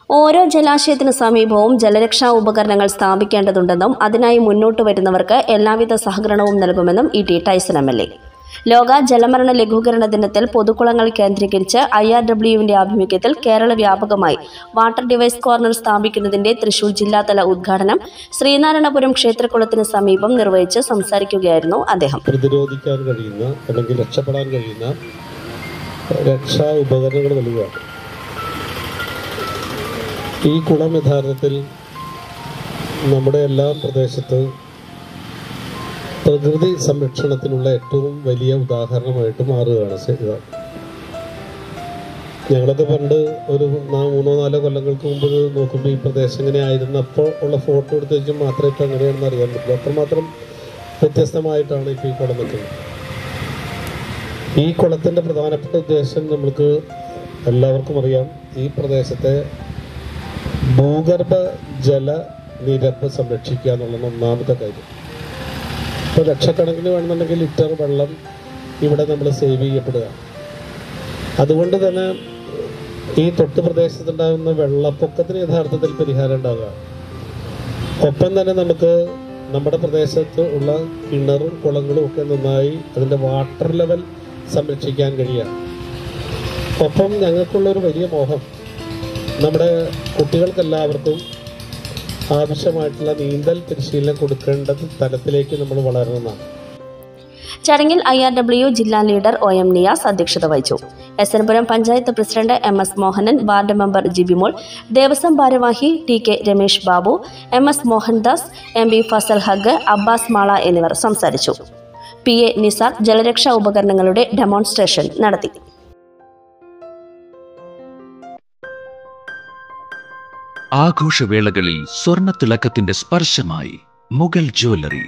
ഓരോ ജലാശയത്തിനു സമീപവും ജലരക്ഷാ ഉപകരണങ്ങൾ സ്ഥാപിക്കേണ്ടതുണ്ടെന്നും അതിനായി മുന്നോട്ട് വരുന്നവർക്ക് എല്ലാവിധ സഹകരണവും നൽകുമെന്നും ഇ.ടി. Tyson MLA. ലോക ജലമരണ ലഘൂകരണ ദിനത്തിൽ പൊതുകുളങ്ങൾ കേന്ദ്രീകരിച്ച് IRWവിന്റെ ആഭിമുഖ്യത്തിൽ കേരള വ്യാപകമായി വാട്ടർ ഡിവൈസ് കോർണർ സ്ഥാപിക്കുന്നതിന്റെ തൃശൂർ ജില്ലാതല ഉദ്ഘാടനം ശ്രീനാരായണപുരം ക്ഷേത്രകുളത്തിന് സമീപം നിർവഹിച്ച് സംസാരിക്കുകയായിരുന്നു അദ്ദേഹം. പ്രതിരോധിക്കാൻ കഴിയുന്ന അല്ലെങ്കിൽ രക്ഷപ്പെടാൻ കഴിയുന്ന രക്ഷാ ഉപകരണങ്ങൾ നൽകുക. ഈ കുളം യഥാർത്ഥത്തിൽ നമ്മുടെ എല്ലാ പ്രദേശത്ത് പ്രകൃതി സംരക്ഷണത്തിനുള്ള ഏറ്റവും വലിയ ഉദാഹരണമായിട്ട് മാറുകയാണ്. ഞങ്ങളൊക്കെ പണ്ട് ഒരു 3-4 കൊല്ലങ്ങൾക്ക് മുമ്പ് നോക്കുമ്പോൾ ഈ പ്രദേശം എങ്ങനെ ആയിരുന്നപ്പോൾ ഉള്ള ഫോട്ടോ എടുത്ത് വെച്ചാൽ മാത്രമേ ഇപ്പോൾ എങ്ങനെയാണെന്ന് അറിയാൻ പറ്റുള്ളൂ. അത്രമാത്രം വ്യത്യസ്തമായിട്ടാണ് ഇപ്പോൾ ഈ കുളം നിൽക്കുന്നത്. ഈ കുളത്തിൻ്റെ പ്രധാനപ്പെട്ട ഉദ്ദേശം നമ്മൾക്ക് എല്ലാവർക്കും അറിയാം. ഈ പ്രദേശത്തെ ഭൂഗർഭ ജലനിരപ്പ് സംരക്ഷിക്കുക എന്നുള്ളത് ഒന്നാമത്തെ കാര്യം. ഇപ്പോൾ ലക്ഷക്കണക്കിന് വേണമെന്നുണ്ടെങ്കിൽ ലിറ്റർ വെള്ളം ഇവിടെ നമ്മൾ സേവ് ചെയ്യപ്പെടുക. അതുകൊണ്ട് തന്നെ ഈ തൊട്ട് പ്രദേശത്തുണ്ടാകുന്ന വെള്ളപ്പൊക്കത്തിന് യഥാർത്ഥത്തിൽ പരിഹാരം ഉണ്ടാകുക. ഒപ്പം തന്നെ നമുക്ക് നമ്മുടെ പ്രദേശത്ത് ഉള്ള കിണറും കുളങ്ങളും ഒക്കെ നന്നായി അതിൻ്റെ വാട്ടർ ലെവൽ സംരക്ഷിക്കാൻ കഴിയുക. ഒപ്പം ഞങ്ങൾക്കുള്ളൊരു വലിയ മോഹം നമ്മുടെ കുട്ടികൾക്കെല്ലാവർക്കും ആവശ്യമായിട്ടുള്ള നീന്തൽ പരിശീലനം കൊടുക്കേണ്ട തലത്തിലേക്ക് നമ്മൾ വളരണമെന്നാണ്. ചടങ്ങിൽ IRW ജില്ലാ ലീഡർ OM നിയാസ് അധ്യക്ഷത വഹിച്ചു. SN Puram panchayat president MS Mohanan, ward member Jibimol, Devaswom ഭാരവാഹി TK Ramesh Babu, MS Mohandas, MB Fasal Haq, Abbas Mala എന്നിവർ സംസാരിച്ചു. PA നിസാർ ജലരക്ഷാ ഉപകരണങ്ങളുടെ ഡെമോൺസ്ട്രേഷൻ നടത്തി. ആഘോഷവേളകളിൽ സ്വർണ്ണ തിളക്കത്തിന്റെ സ്പർശമായി മുഗൾ ജ്വല്ലറി.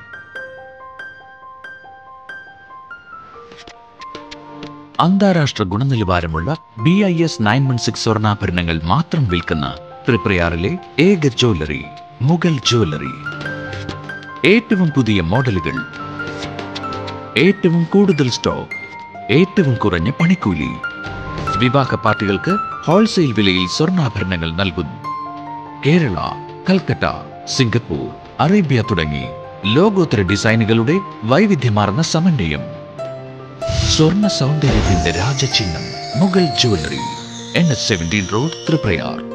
അന്താരാഷ്ട്ര ഗുണനിലവാരമുള്ള BIS 916 സ്വർണ്ണാഭരണങ്ങൾ മാത്രം വിൽക്കുന്ന തൃപ്രയാറിലെ ഏക ജ്വല്ലറി മുഗൾ ജ്വല്ലറി. ഏറ്റവും പുതിയ മോഡലുകൾ, ഏറ്റവും കൂടുതൽ സ്റ്റോക്ക്, ഏറ്റവും കുറഞ്ഞ പണിക്കൂലി. വിവാഹ പാർട്ടികൾക്ക് ഹോൾസെയിൽ വിലയിൽ സ്വർണ്ണാഭരണങ്ങൾ നൽകുന്നു. കേരള, കൽക്കട്ട, സിംഗപ്പൂർ, അറേബ്യ തുടങ്ങി ലോകോത്തര ഡിസൈനുകളുടെ വൈവിധ്യമാർന്ന സമന്വയം. സ്വർണ്ണ സൗന്ദര്യത്തിന്റെ രാജചിഹ്നം Mughal jewellery, NH 17 road, Triprayar.